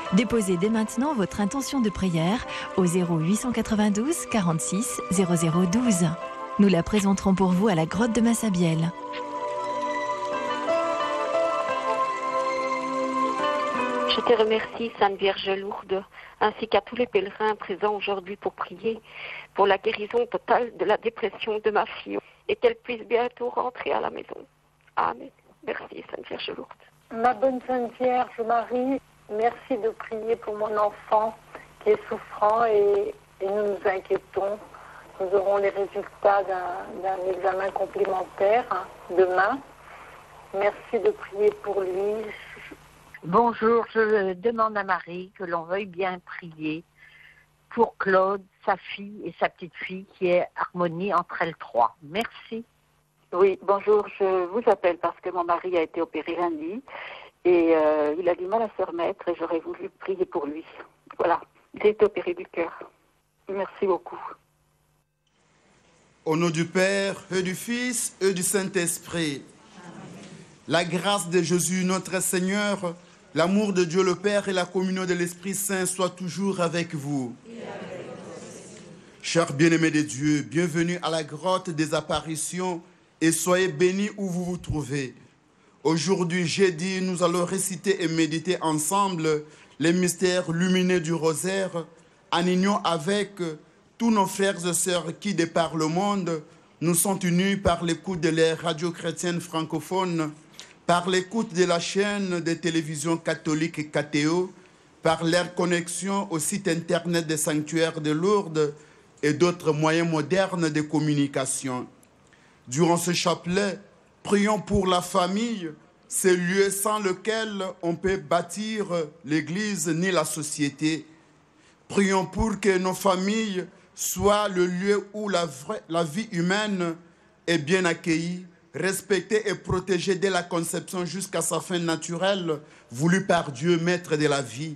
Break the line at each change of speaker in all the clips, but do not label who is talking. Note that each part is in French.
Déposez dès maintenant votre intention de prière au 0892 46 0012. Nous la présenterons pour vous à la grotte de Massabielle.
Je te remercie, Sainte Vierge Lourde, ainsi qu'à tous les pèlerins présents aujourd'hui pour prier pour la guérison totale de la dépression de ma fille et qu'elle puisse bientôt rentrer à la maison. Amen. Merci, Sainte Vierge Lourde.
Ma bonne Sainte Vierge Marie, merci de prier pour mon enfant qui est souffrant et nous nous inquiétons. Nous aurons les résultats d'un examen complémentaire demain. Merci de prier pour lui.
Bonjour, je demande à Marie que l'on veuille bien prier pour Claude, sa fille et sa petite-fille, qui est harmonie entre elles trois. Merci.
Oui, bonjour, je vous appelle parce que mon mari a été opéré lundi et il a du mal à se remettre et j'aurais voulu prier pour lui. Voilà, il a été opéré du cœur. Merci beaucoup.
Au nom du Père, et du Fils, et du Saint-Esprit, la grâce de Jésus, notre Seigneur, l'amour de Dieu le Père et la communion de l'Esprit Saint soient toujours avec vous. Chers bien-aimés de Dieu, bienvenue à la grotte des apparitions et soyez bénis où vous vous trouvez. Aujourd'hui, jeudi, nous allons réciter et méditer ensemble les mystères lumineux du rosaire en union avec tous nos frères et sœurs qui, de par le monde, nous sont unis par l'écoute de la radio chrétienne francophone, par l'écoute de la chaîne de télévision catholique KTO, par leur connexion au site internet des sanctuaires de Lourdes et d'autres moyens modernes de communication. Durant ce chapelet, prions pour la famille, ce lieu sans lequel on peut bâtir l'Église ni la société. Prions pour que nos familles soient le lieu où la vie humaine est bien accueillie, respectée et protégée dès la conception jusqu'à sa fin naturelle, voulue par Dieu, maître de la vie.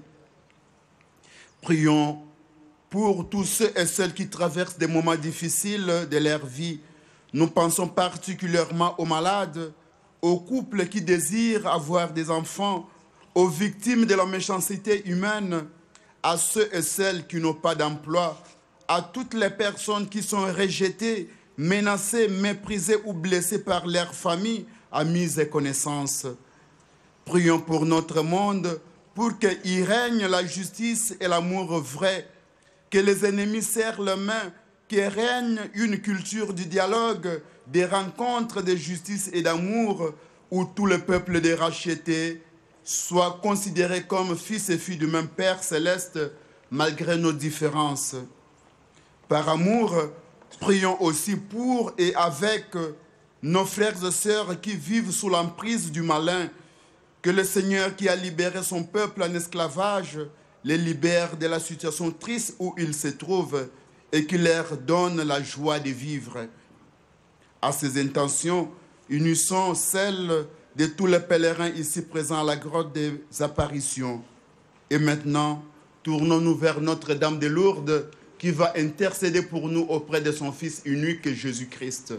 Prions pour tous ceux et celles qui traversent des moments difficiles de leur vie. Nous pensons particulièrement aux malades, aux couples qui désirent avoir des enfants, aux victimes de la méchanceté humaine, à ceux et celles qui n'ont pas d'emploi, à toutes les personnes qui sont rejetées, menacées, méprisées ou blessées par leur famille, amis et connaissances. Prions pour notre monde, pour qu'il règne la justice et l'amour vrai, que les ennemis serrent les mains, qu'il règne une culture du dialogue, des rencontres de justice et d'amour, où tout le peuple des rachetés soit considéré comme fils et filles du même Père céleste, malgré nos différences. Par amour, prions aussi pour et avec nos frères et sœurs qui vivent sous l'emprise du malin, que le Seigneur qui a libéré son peuple en esclavage les libère de la situation triste où ils se trouvent et qui leur donne la joie de vivre. À ces intentions, unissons celles de tous les pèlerins ici présents à la grotte des apparitions. Et maintenant, tournons-nous vers Notre-Dame de Lourdes qui va intercéder pour nous auprès de son Fils unique Jésus-Christ.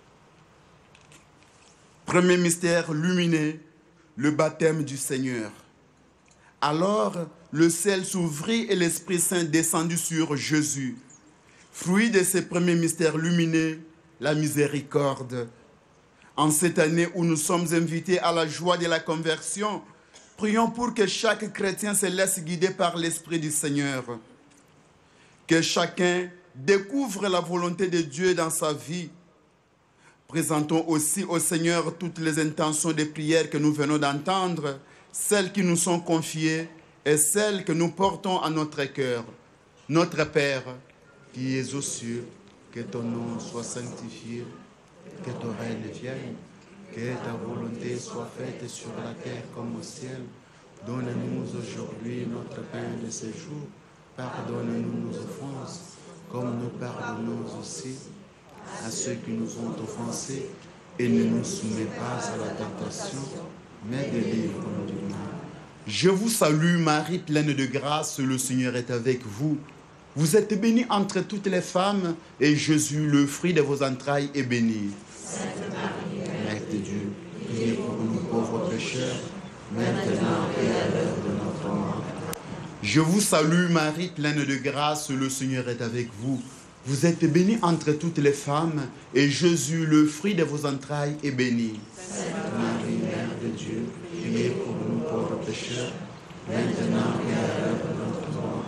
Premier mystère lumineux, le baptême du Seigneur. Alors, le ciel s'ouvrit et l'Esprit Saint descendit sur Jésus. Fruit de ce premier mystère lumineux, la miséricorde. En cette année où nous sommes invités à la joie de la conversion, prions pour que chaque chrétien se laisse guider par l'Esprit du Seigneur. Que chacun découvre la volonté de Dieu dans sa vie. Présentons aussi au Seigneur toutes les intentions de prière que nous venons d'entendre, celles qui nous sont confiées et celles que nous portons à notre cœur. Notre Père, qui es aux cieux, que ton nom soit sanctifié, que ton règne vienne, que ta volonté soit faite sur la terre comme au ciel. Donne-nous aujourd'hui notre pain de ce jour. Pardonne-nous nos offenses, comme nous pardonnons aussi à ceux qui nous ont offensés, et ne nous soumets pas à la tentation, mais délivre-nous du mal. Je vous salue Marie, pleine de grâce, le Seigneur est avec vous. Vous êtes bénie entre toutes les femmes, et Jésus, le fruit de vos entrailles, est béni. Sainte Marie, Mère de Dieu, priez pour nous pauvres pécheurs, maintenant et à l'heure de notre mort. Je vous salue Marie, pleine de grâce, le Seigneur est avec vous. Vous êtes bénie entre toutes les femmes, et Jésus, le fruit de vos entrailles, est béni.
Sainte Marie, Mère de Dieu, priez pour nous pauvres pécheurs, maintenant et à l'heure de notre mort.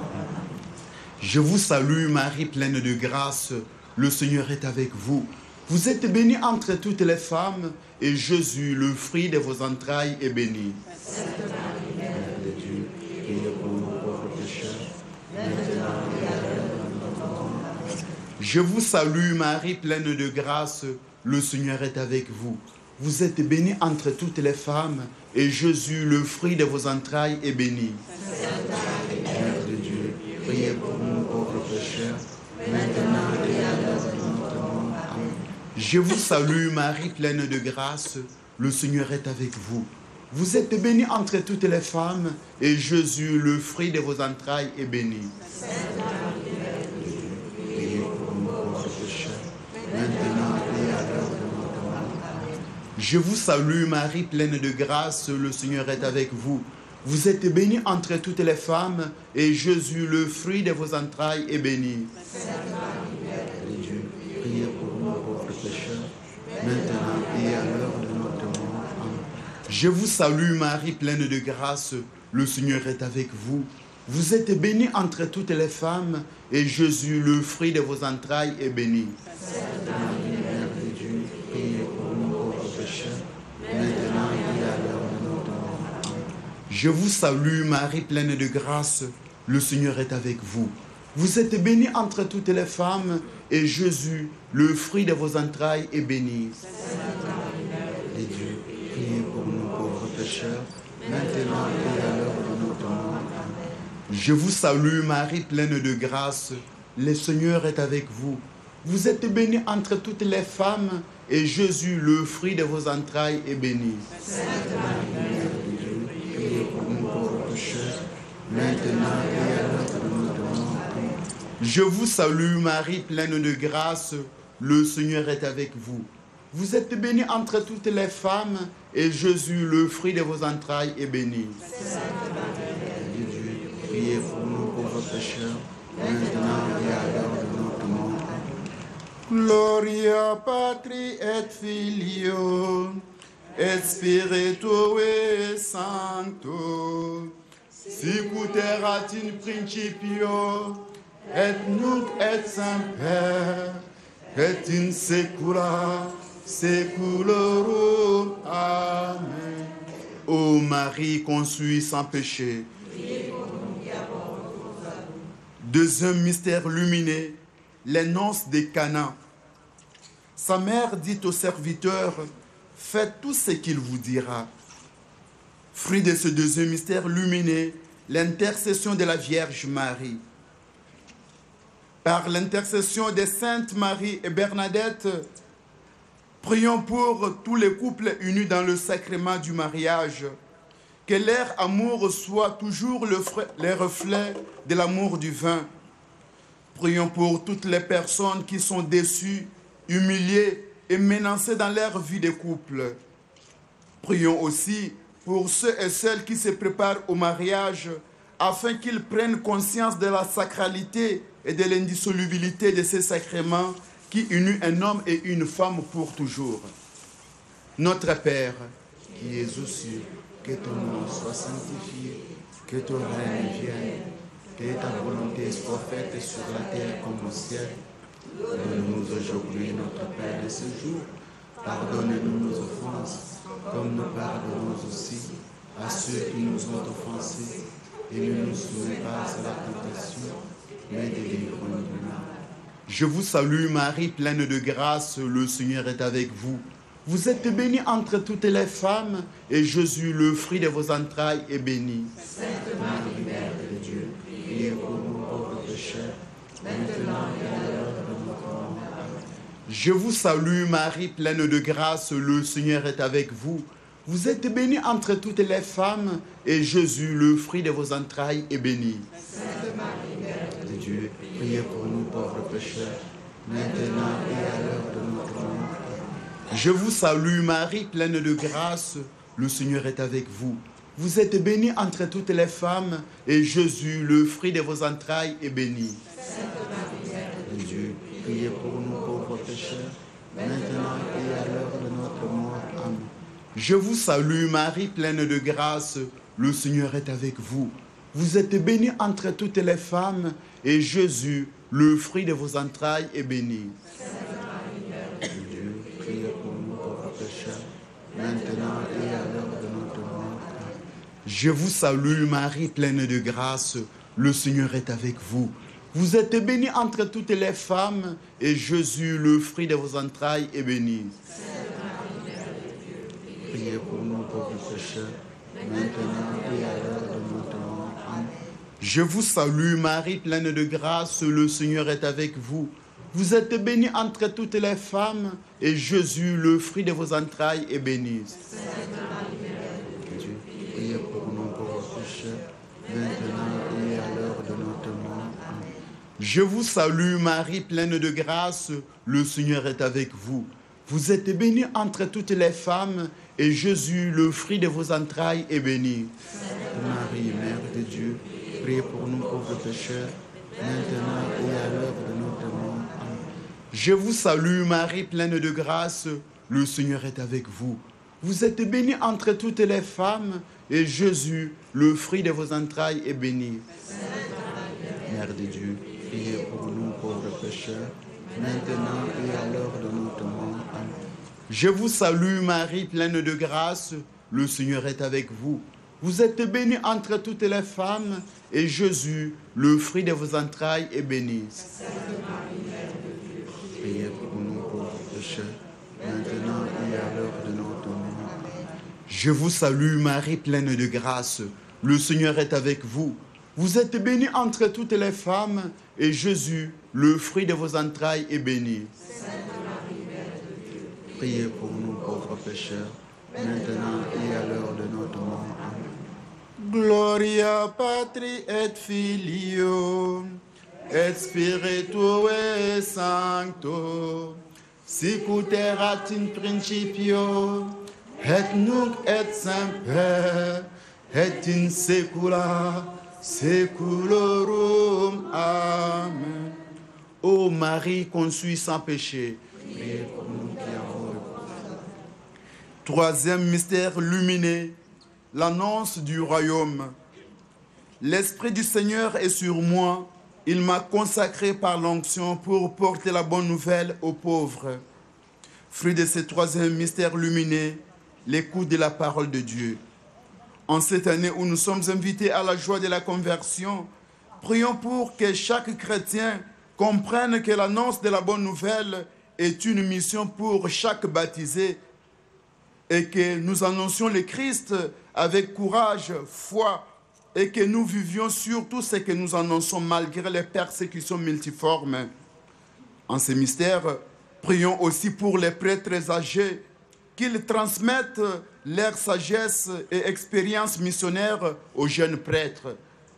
Amen.
Je vous salue Marie, pleine de grâce, le Seigneur est avec vous. Vous êtes bénie entre toutes les femmes, et Jésus, le fruit de vos entrailles, est béni.
Sainte Marie, Mère de Dieu, priez pour nous pauvres pécheurs, maintenant et à l'heure de notre mort. Amen.
Je vous salue Marie, pleine de grâce, le Seigneur est avec vous. Vous êtes bénie entre toutes les femmes, et Jésus, le fruit de vos entrailles, est béni.
Sainte Marie, Mère de Dieu, priez pour nous pauvres pécheurs, maintenant et à l'heure de notre mort. Amen.
Je vous salue Marie, pleine de grâce, le Seigneur est avec vous. Vous êtes bénie entre toutes les femmes, et Jésus, le fruit de vos entrailles, est béni.
Sainte Marie, Mère de Dieu, priez pour nous pauvres pécheurs, maintenant et à l'heure de notre mort. Amen.
Je vous salue Marie, pleine de grâce, le Seigneur est avec vous. Vous êtes bénie entre toutes les femmes, et Jésus, le fruit de vos entrailles, est béni.
Sainte Marie, Mère de Dieu, priez pour nous pauvres pécheurs, maintenant et à l'heure de notre mort. Amen.
Je vous salue Marie, pleine de grâce, le Seigneur est avec vous. Vous êtes bénie entre toutes les femmes, et Jésus, le fruit de vos entrailles, est béni.
Sainte Marie, Mère de Dieu, priez pour nous pauvres pécheurs, maintenant et à l'heure de notre mort. Amen.
Je vous salue Marie, pleine de grâce, le Seigneur est avec vous. Vous êtes bénie entre toutes les femmes, et Jésus, le fruit de vos entrailles, est béni.
Sainte Marie, Mère de Dieu, priez pour nous pauvres pécheurs, maintenant et à l'heure de notre mort. Amen.
Je vous salue Marie, pleine de grâce, le Seigneur est avec vous. Vous êtes bénie entre toutes les femmes, et Jésus, le fruit de vos entrailles, est béni.
Sainte Marie, Mère de Dieu, priez pour nous pauvres pécheurs, maintenant et à l'heure de notre mort. Amen.
Je vous salue Marie, pleine de grâce, le Seigneur est avec vous. Vous êtes bénie entre toutes les femmes, et Jésus, le fruit de vos entrailles, est béni.
Sainte Marie, Mère de Dieu, priez pour nous pauvres pécheurs, maintenant et à l'heure de notre mort. Amen.
Gloria Patri et Filio, et Spiritui Sancto, sicut erat in principio, et nunc et semper, et in saecula saeculorum. Amen. Ô Marie conçue sans péché, deuxième mystère lumineux, les noces de Cana. Sa mère dit au serviteur, faites tout ce qu'il vous dira. Fruit de ce deuxième mystère lumineux, l'intercession de la Vierge Marie. Par l'intercession de Sainte Marie et Bernadette, prions pour tous les couples unis dans le sacrement du mariage, que leur amour soit toujours le reflet de l'amour divin. Prions pour toutes les personnes qui sont déçues, humiliées et menacées dans leur vie de couple. Prions aussi pour ceux et celles qui se préparent au mariage, afin qu'ils prennent conscience de la sacralité et de l'indissolubilité de ces sacrements qui unissent un homme et une femme pour toujours. Notre Père,
Qui es aux cieux, que ton nom soit sanctifié, que ton règne vienne, que ta volonté soit faite sur la terre comme au ciel. Donne-nous aujourd'hui notre pain de ce jour. Pardonne-nous nos offenses, comme nous pardonnons aussi à ceux qui nous ont offensés. Et ne nous soumets pas à la tentation, mais délivre-nous du mal.
je vous salue Marie, pleine de grâce, le Seigneur est avec vous. Vous êtes bénie entre toutes les femmes, et Jésus, le fruit de vos entrailles, est béni.
Sainte Marie, Mère de Dieu, priez pour nous pauvres pécheurs, maintenant et à l'heure de notre mort. Amen.
Je vous salue Marie, pleine de grâce, le Seigneur est avec vous. Vous êtes bénie entre toutes les femmes, et Jésus, le fruit de vos entrailles, est béni.
Sainte Marie, Mère de Dieu, priez pour nous pauvres pécheurs, maintenant et à l'heure de notre mort. Amen.
Je vous salue Marie, pleine de grâce, le Seigneur est avec vous. Vous êtes bénie entre toutes les femmes, et Jésus, le fruit de vos entrailles, est béni.
Sainte Marie, Mère de Dieu, priez pour nous pauvres pécheurs, maintenant et à l'heure de notre mort. Amen.
Je vous salue Marie, pleine de grâce, le Seigneur est avec vous. Vous êtes bénie entre toutes les femmes, et Jésus, le fruit de vos entrailles, est béni.
Sainte Marie, Mère de Dieu, priez pour nous pauvres pécheurs, maintenant et à l'heure de notre mort. Amen.
Je vous salue Marie, pleine de grâce, le Seigneur est avec vous. Vous êtes bénie entre toutes les femmes, et Jésus, le fruit de vos entrailles, est béni.
Sainte Marie, Mère de Dieu, priez pour nous pauvres pécheurs, maintenant et à l'heure de notre mort. Amen.
Je vous salue Marie, pleine de grâce, le Seigneur est avec vous. Vous êtes bénie entre toutes les femmes, et Jésus, le fruit de vos entrailles, est béni.
Sainte Marie, Mère de Dieu, priez pour nous pauvres pécheurs, maintenant et à l'heure de notre mort. Amen.
Je vous salue Marie, pleine de grâce, le Seigneur est avec vous. Vous êtes bénie entre toutes les femmes, et Jésus, le fruit de vos entrailles, est béni.
Sainte Marie, Mère de Dieu, priez pour nous pauvres pécheurs, maintenant et à l'heure de notre mort. Amen.
Je vous salue Marie, pleine de grâce, le Seigneur est avec vous. Vous êtes bénie entre toutes les femmes, et Jésus, le fruit de vos entrailles, est béni.
Sainte Marie, Mère de Dieu, priez pour nous pauvres pécheurs, maintenant et à l'heure de notre mort. Amen.
Je vous salue Marie, pleine de grâce, le Seigneur est avec vous. Vous êtes bénie entre toutes les femmes, et Jésus, le fruit de vos entrailles, est béni.
Sainte Marie, Mère de Dieu, priez pour nous pauvres pécheurs, maintenant et à l'heure de notre mort. Amen.
Je vous salue Marie, pleine de grâce, le Seigneur est avec vous. Vous êtes bénie entre toutes les femmes, et Jésus, le fruit de vos entrailles, est béni.
Sainte Marie, Mère de Dieu, priez pour nous pauvres pécheurs, maintenant et à l'heure de notre mort. Amen.
Gloria Patri et Filio, et Spiritue Sancto, sicut erat in principio, et nunc et semper, et in saecula saeculorum. Amen. Ô Marie conçue sans péché,
Priez pour nous qui avons recours.
troisième mystère lumineux, l'annonce du royaume. L'Esprit du Seigneur est sur moi. Il m'a consacré par l'onction pour porter la bonne nouvelle aux pauvres. Fruit de ce troisième mystère lumineux, l'écoute de la parole de Dieu. En cette année où nous sommes invités à la joie de la conversion, prions pour que chaque chrétien comprenne que l'annonce de la bonne nouvelle est une mission pour chaque baptisé et que nous annoncions le Christ avec courage, foi, et que nous vivions surtout ce que nous annonçons malgré les persécutions multiformes. En ces mystères, prions aussi pour les prêtres âgés, qu'ils transmettent leur sagesse et expérience missionnaire aux jeunes prêtres.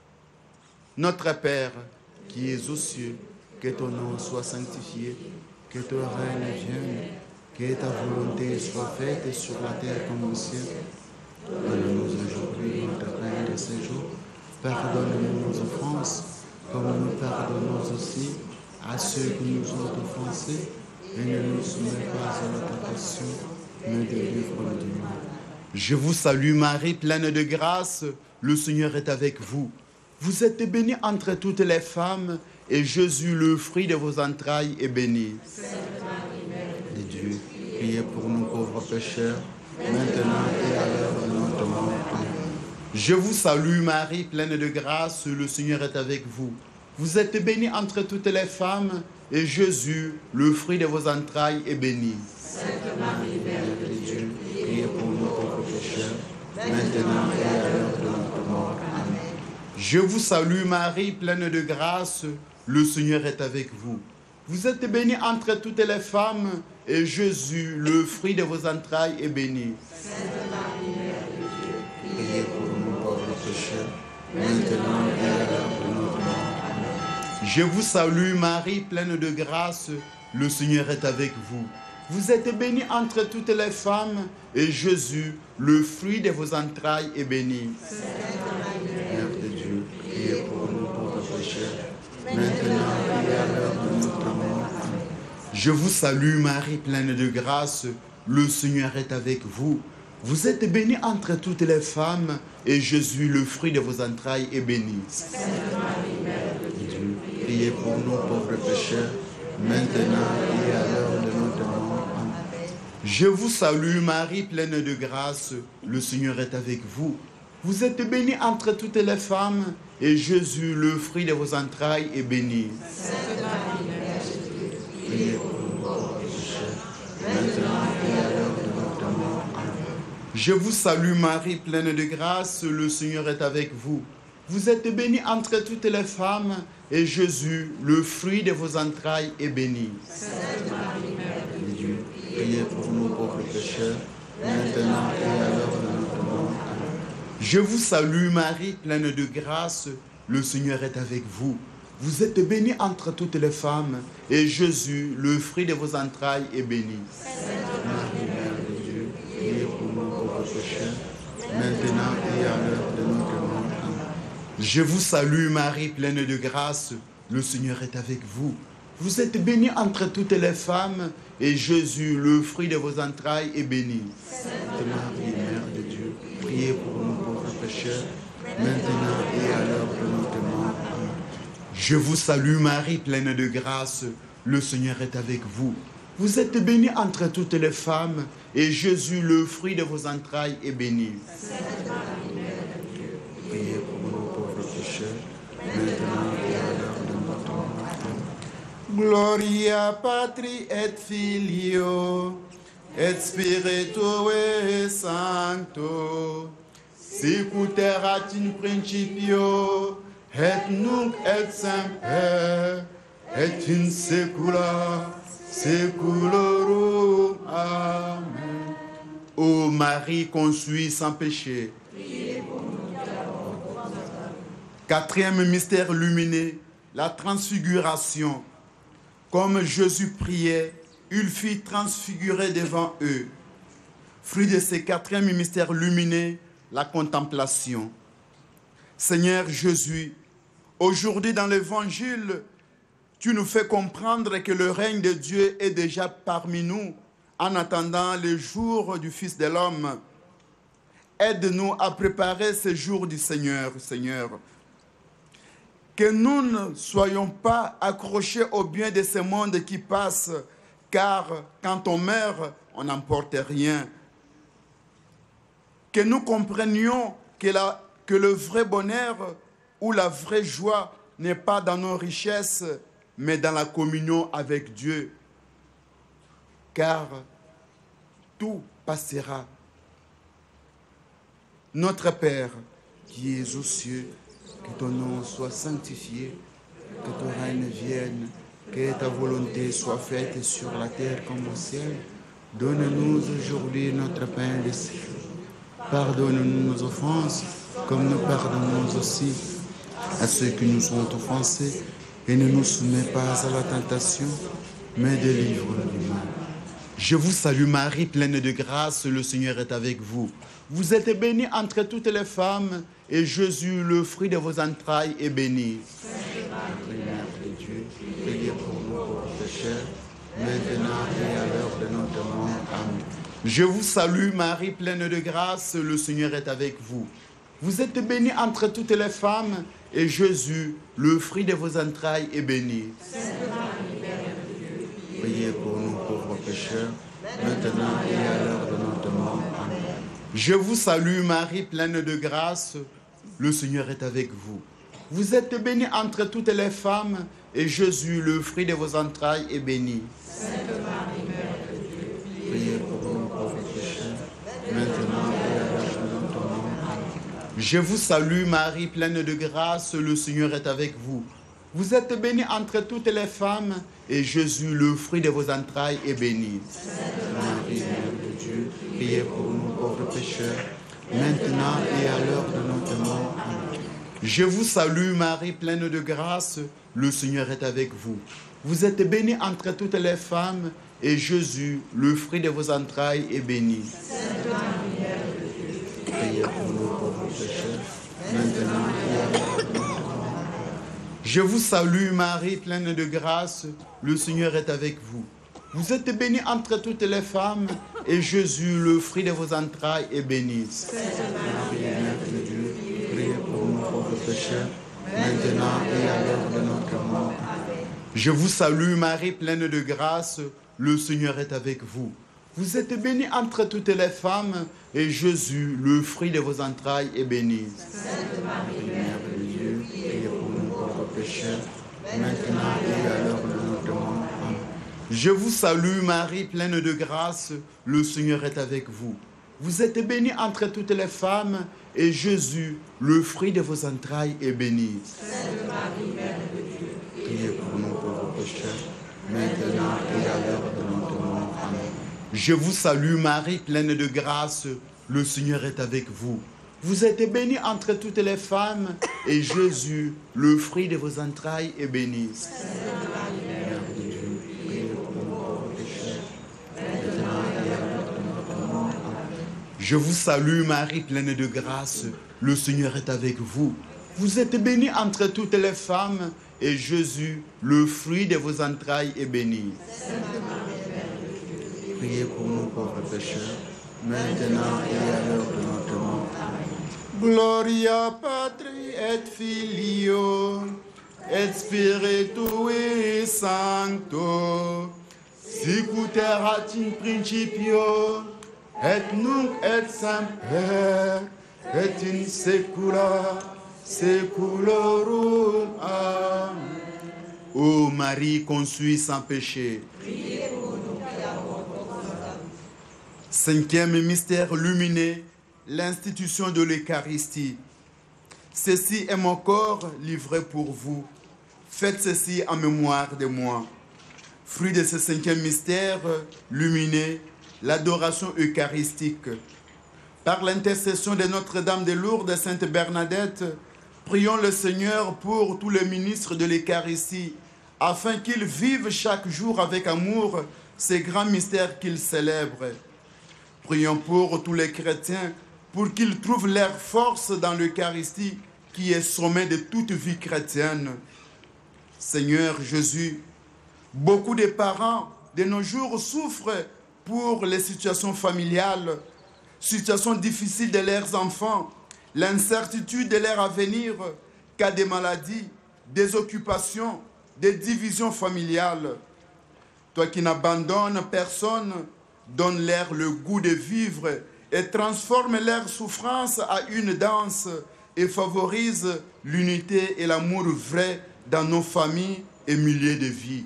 Notre Père,
Qui es aux cieux, que ton nom soit sanctifié, que ton règne vienne, que ta volonté soit faite sur la terre comme au ciel. Donne-nous aujourd'hui notre pain de ce jour. Pardonne-nous nos offenses, comme nous pardonnons aussi à ceux qui nous ont offensés. Et ne nous soumets pas à la tentation, mais délivre-nous du mal.
je vous salue Marie, pleine de grâce, le Seigneur est avec vous. Vous êtes bénie entre toutes les femmes, et Jésus, le fruit de vos entrailles, est béni.
Sainte Marie, Mère de Dieu, priez pour nous pauvres pécheurs, maintenant et à l'heure de notre mort. Amen.
Je vous salue Marie, pleine de grâce, le Seigneur est avec vous. Vous êtes bénie entre toutes les femmes, et Jésus, le fruit de vos entrailles, est béni.
Sainte Marie, Mère de Dieu, priez pour nous pauvres pécheurs, maintenant et à l'heure de notre mort. Amen.
Je vous salue Marie, pleine de grâce, le Seigneur est avec vous. Vous êtes bénie entre toutes les femmes, et Jésus, le fruit de vos entrailles, est béni.
Sainte Marie, Mère de Dieu, priez pour nous pauvres pécheurs, maintenant et à l'heure de notre mort. Amen.
Je vous salue Marie, pleine de grâce, le Seigneur est avec vous. Vous êtes bénie entre toutes les femmes, et Jésus, le fruit de vos entrailles, est béni.
Mère de Dieu, priez pour nous pauvres pécheurs, maintenant et à l'heure de notre mort. Amen.
Je vous salue Marie, pleine de grâce, le Seigneur est avec vous. Vous êtes bénie entre toutes les femmes, et Jésus, le fruit de vos entrailles, est béni.
Sainte Marie, Mère de Dieu, priez pour nous pauvres pécheurs, maintenant et à l'heure de notre mort. Amen.
Je vous salue Marie, pleine de grâce, le Seigneur est avec vous. Vous êtes bénie entre toutes les femmes, et Jésus, le fruit de vos entrailles, est béni.
Sainte Marie, Mère de Dieu, priez pour nous pauvres pécheurs, maintenant et à l'heure de notre mort. Amen.
Je vous salue Marie, pleine de grâce, le Seigneur est avec vous. Vous êtes bénie entre toutes les femmes, et Jésus, le fruit de vos entrailles, est béni.
Sainte Marie, Mère de Dieu, priez pour nous pauvres pécheurs, maintenant et à l'heure de notre mort. Amen.
Je vous salue Marie, pleine de grâce, le Seigneur est avec vous. Vous êtes bénie entre toutes les femmes, et Jésus, le fruit de vos entrailles, est béni.
Sainte Marie, Mère de Dieu, priez pour nous pauvres pécheurs, maintenant et à l'heure de notre mort. Amen.
Je vous salue Marie, pleine de grâce, le Seigneur est avec vous. Vous êtes bénie entre toutes les femmes, et Jésus, le fruit de vos entrailles, est béni.
Sainte Marie, Mère de Dieu, priez pour nous pauvres pécheurs, maintenant et à l'heure de notre mort. Amen.
Je vous salue Marie, pleine de grâce, le Seigneur est avec vous. Vous êtes bénie entre toutes les femmes, et Jésus, le fruit de vos entrailles, est béni.
Sainte Marie, Mère de Dieu, priez pour nous pauvres pécheurs, maintenant et à l'heure de notre mort. Amen.
Gloria Patri et Filio, et Spiritue Sancto, sicut erat in principio, et nunc et semper, et in saecula saeculorum. Amen. Ô Marie conçue sans péché. Quatrième mystère lumineux, la transfiguration. Comme Jésus priait, il fut transfiguré devant eux. Fruit de ce quatrième mystère lumineux, la contemplation. Seigneur Jésus, aujourd'hui dans l'Évangile, tu nous fais comprendre que le règne de Dieu est déjà parmi nous en attendant le jour du Fils de l'homme. Aide-nous à préparer ce jour du Seigneur, Seigneur. Que nous ne soyons pas accrochés au bien de ce monde qui passe, car quand on meurt, on n'emporte rien. Que nous comprenions que le vrai bonheur ou la vraie joie n'est pas dans nos richesses, mais dans la communion avec Dieu. Car tout passera. Notre Père, qui es aux cieux, que ton nom soit sanctifié, que ton règne vienne, que ta volonté soit faite sur la terre comme au ciel. Donne-nous aujourd'hui notre pain de ce jour. Pardonne-nous nos offenses, comme nous pardonnons aussi à ceux qui nous ont offensés, et ne nous soumets pas à la tentation, mais délivre-nous du mal. Je vous salue Marie, pleine de grâce, le Seigneur est avec vous. Vous êtes bénie entre toutes les femmes, et Jésus, le fruit de vos entrailles, est béni.
Sainte Marie, Mère de Dieu, priez pour nous pauvres pécheurs, maintenant et à l'heure de notre mort. Amen.
Je vous salue Marie, pleine de grâce, le Seigneur est avec vous. Vous êtes bénie entre toutes les femmes, et Jésus, le fruit de vos entrailles, est béni.
Sainte Marie, Mère de Dieu, priez pour nous pauvres pécheurs, maintenant et à l'heure de notre mort. Amen.
Je vous salue Marie, pleine de grâce, le Seigneur est avec vous. Vous êtes bénie entre toutes les femmes, et Jésus, le fruit de vos entrailles, est béni.
Sainte Marie, Mère de Dieu, priez pour nous pauvres pécheurs, maintenant et à l'heure de notre mort. Amen.
Je vous salue Marie, pleine de grâce, le Seigneur est avec vous. Vous êtes bénie entre toutes les femmes, et Jésus, le fruit de vos entrailles, est béni.
Sainte Marie, Mère de Dieu, priez pour nous pauvres pécheurs, maintenant et à l'heure de notre mort. Amen.
Je vous salue Marie, pleine de grâce, le Seigneur est avec vous. Vous êtes bénie entre toutes les femmes, et Jésus, le fruit de vos entrailles, est béni.
Sainte Marie, Mère de Dieu, priez pour nous pauvres pécheurs, maintenant et à l'heure de notre mort.
Je vous salue Marie, pleine de grâce, le Seigneur est avec vous. Vous êtes bénie entre toutes les femmes, et Jésus, le fruit de vos entrailles, est béni.
Sainte Marie, Mère de Dieu, priez pour nous pauvres pécheurs, maintenant et à l'heure de notre mort.
Je vous salue Marie, pleine de grâce, le Seigneur est avec vous. Vous êtes bénie entre toutes les femmes, et Jésus, le fruit de vos entrailles, est béni.
Sainte Marie, Mère de Dieu, priez pour nous pauvres pécheurs, maintenant et à l'heure de notre mort. Amen.
Je vous salue Marie, pleine de grâce, le Seigneur est avec vous. Vous êtes bénie entre toutes les femmes, et Jésus, le fruit de vos entrailles, est béni.
Sainte Marie, Mère de Dieu, priez pour nous pauvres pécheurs, maintenant et à l'heure de notre mort. Amen.
Je vous salue Marie, pleine de grâce, le Seigneur est avec vous. Vous êtes bénie entre toutes les femmes, et Jésus, le fruit de vos entrailles, est béni.
Sainte Marie, Mère de Dieu, priez pour nous pauvres pécheurs, maintenant et à l'heure de notre mort. Amen.
Je vous salue Marie, pleine de grâce, le Seigneur est avec vous. Vous êtes bénie entre toutes les femmes, et Jésus, le fruit de vos entrailles, est béni.
Sainte Marie, Mère de Dieu, priez pour nous pauvres pécheurs, maintenant et à l'heure de notre mort. Amen.
Gloria Patri et Filio et Spiritui Sancto, sicut erat in principio, et nunc et semper, et in saecula saeculorum. Amen. Ô Marie conçue sans péché. Cinquième mystère lumineux, l'institution de l'Eucharistie. Ceci est mon corps livré pour vous. Faites ceci en mémoire de moi. Fruit de ce cinquième mystère lumineux, l'adoration eucharistique. Par l'intercession de Notre-Dame de Lourdes, Sainte Bernadette, prions le Seigneur pour tous les ministres de l'Eucharistie, afin qu'ils vivent chaque jour avec amour ces grands mystères qu'ils célèbrent. Prions pour tous les chrétiens, pour qu'ils trouvent leur force dans l'Eucharistie, qui est sommet de toute vie chrétienne. Seigneur Jésus, beaucoup de parents de nos jours souffrent pour les situations familiales, situations difficiles de leurs enfants, l'incertitude de leur avenir, cas de maladies, des occupations, des divisions familiales. Toi qui n'abandonnes personne, donne-leur le goût de vivre et transforme leur souffrance à une danse et favorise l'unité et l'amour vrai dans nos familles et milieux de vie.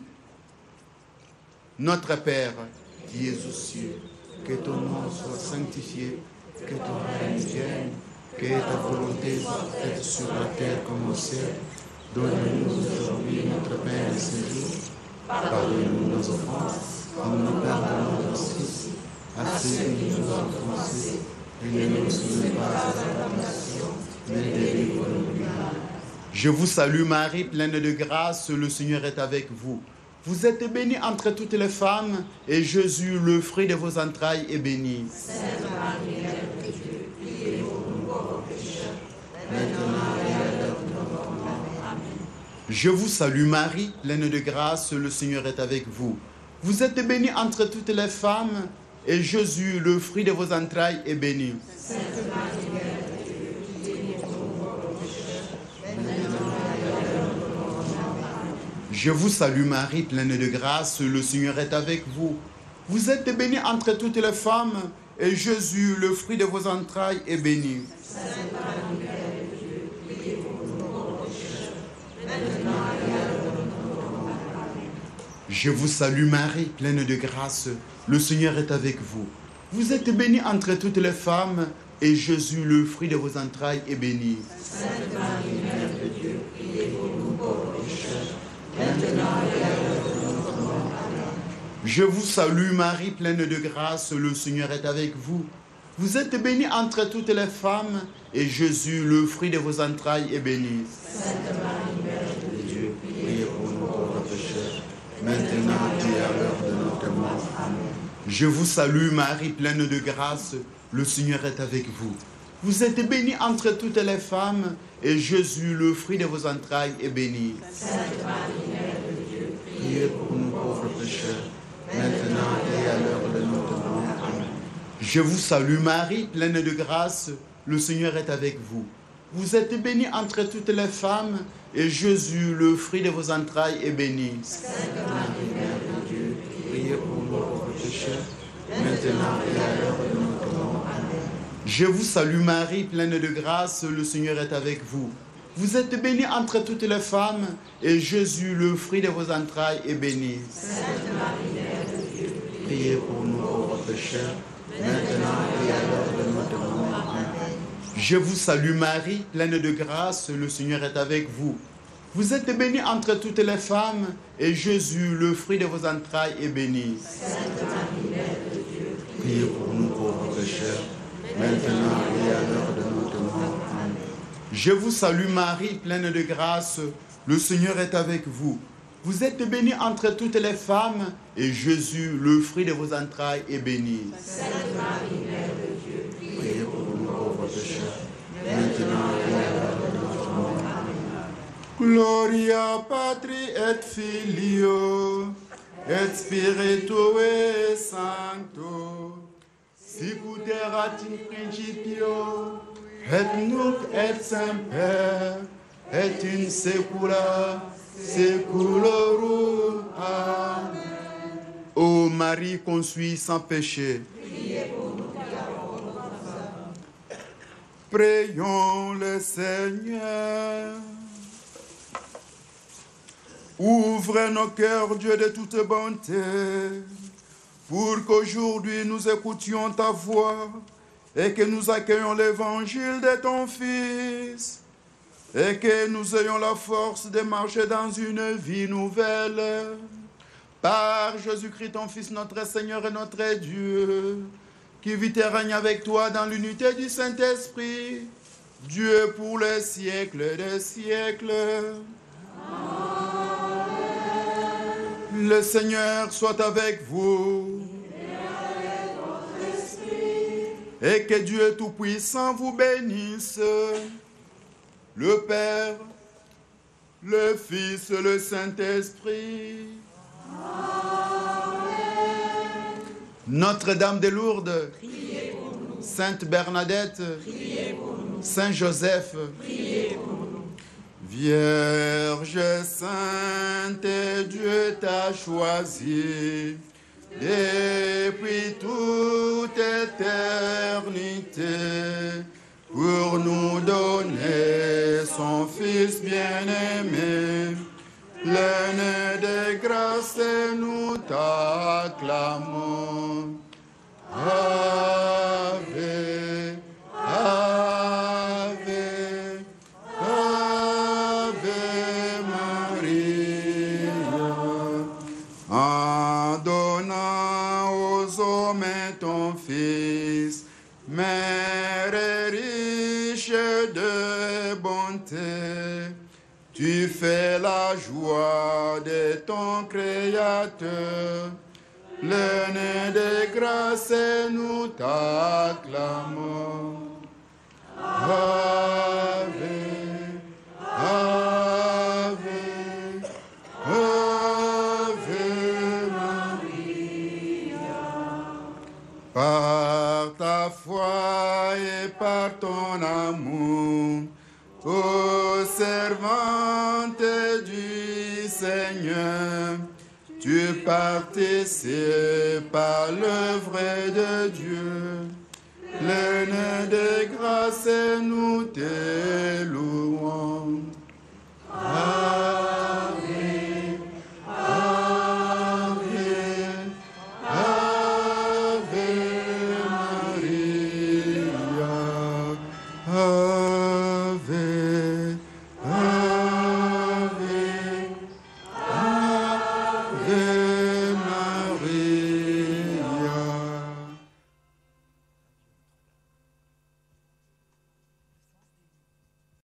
Notre Père,
qui es aux cieux, que ton nom soit sanctifié, que ton règne vienne, que ta volonté soit faite sur la terre comme au ciel. Donne-nous aujourd'hui notre pain de ce jour. Pardonne-nous nos offenses, comme nous pardonnons aussi à ceux qui nous ont offensés, et ne nous soumets pas à la tentation, mais délivre-nous du mal.
Je vous salue Marie, pleine de grâce, le Seigneur est avec vous. Vous êtes bénie entre toutes les femmes, et Jésus, le fruit de vos entrailles, est béni.
Sainte Marie, Mère de Dieu, priez pour nous pauvres pécheurs, maintenant et à l'heure de notre mort. Amen.
Je vous salue Marie, pleine de grâce, le Seigneur est avec vous. Vous êtes bénie entre toutes les femmes, et Jésus, le fruit de vos entrailles, est béni.
Sainte Marie, Mère de Dieu, priez pour nous pauvres pécheurs, maintenant et à l'heure de notre mort. Amen.
Je vous salue Marie, pleine de grâce, le Seigneur est avec vous. Vous êtes bénie entre toutes les femmes, et Jésus, le fruit de vos entrailles, est béni.
Sainte Marie, Mère de Dieu, priez pour nous pauvres pécheurs, maintenant et à l'heure de notre mort. Amen.
Je vous salue Marie, pleine de grâce, le Seigneur est avec vous. Vous êtes bénie entre toutes les femmes, et Jésus, le fruit de vos entrailles, est béni.
Sainte Marie, Mère de Dieu, priez pour nous pauvres pécheurs, maintenant et à l'heure de notre mort. Amen.
Je vous salue Marie, pleine de grâce, le Seigneur est avec vous. Vous êtes bénie entre toutes les femmes, et Jésus, le fruit de vos entrailles, est béni.
Sainte Marie, Mère de Dieu, priez pour nous pauvres pécheurs, maintenant et à l'heure de notre mort.
Je vous salue Marie, pleine de grâce, le Seigneur est avec vous. Vous êtes bénie entre toutes les femmes, et Jésus, le fruit de vos entrailles, est béni.
Sainte Marie, Mère de Dieu, priez pour nous pauvres pécheurs, maintenant et à l'heure de notre mort. Amen.
Je vous salue Marie, pleine de grâce, le Seigneur est avec vous. Vous êtes bénie entre toutes les femmes, et Jésus, le fruit de vos entrailles, est béni.
Sainte Marie, Mère de Dieu, priez pour nous pauvres pécheurs, maintenant et à l'heure de notre mort. Amen.
Je vous salue Marie, pleine de grâce, le Seigneur est avec vous. Vous êtes bénie entre toutes les femmes, et Jésus, le fruit de vos entrailles, est béni.
Sainte Marie, Mère de Dieu, priez pour nous pauvres pécheurs, maintenant et à l'heure de notre mort. Amen.
Je vous salue Marie, pleine de grâce, le Seigneur est avec vous. Vous êtes bénie entre toutes les femmes, et Jésus, le fruit de vos entrailles, est béni.
Sainte Marie, Mère de Dieu, priez pour nous pauvres pécheurs, maintenant et à l'heure de notre mort. Amen.
Je vous salue Marie, pleine de grâce, le Seigneur est avec vous. Vous êtes bénie entre toutes les femmes, et Jésus, le fruit de vos entrailles, est béni.
Sainte Marie, Mère de Dieu, priez pour nous pauvres pécheurs, maintenant et à l'heure de notre mort. Amen.
Gloria Patri et Filio, et Spiritue Sancto, sicut erat in principio, et nunc et semper, et in saecula saeculorum. Amen. Ô Marie conçue sans péché, prions le Seigneur. Ouvre nos cœurs, Dieu de toute bonté, pour qu'aujourd'hui nous écoutions ta voix et que nous accueillions l'évangile de ton Fils et que nous ayons la force de marcher dans une vie nouvelle. Par Jésus-Christ, ton Fils, notre Seigneur et notre Dieu, qui vit et règne avec toi dans l'unité du Saint-Esprit, Dieu pour les siècles des siècles. Le Seigneur soit avec vous. Et que Dieu Tout-Puissant vous bénisse, le Père, le Fils, le Saint-Esprit. Notre-Dame de Lourdes, Sainte Bernadette, Saint Joseph, Vierge sainte, Dieu t'a choisi depuis toute éternité pour nous donner son Fils bien-aimé. Pleine de grâce, nous t'acclamons. Ave, Ave, Ave Maria. En donnant aux hommes ton Fils, Mère riche de bonté, tu fais la joie de ton Créateur. Pleine de grâce, nous t'acclamons. Ave, Ave, Ave Maria. Par ta foi et par ton amour, ô servante du Seigneur, tu participes à l'œuvre de Dieu. Pleine de grâce, nous te louons. Ave, Ave, Ave Maria. Ave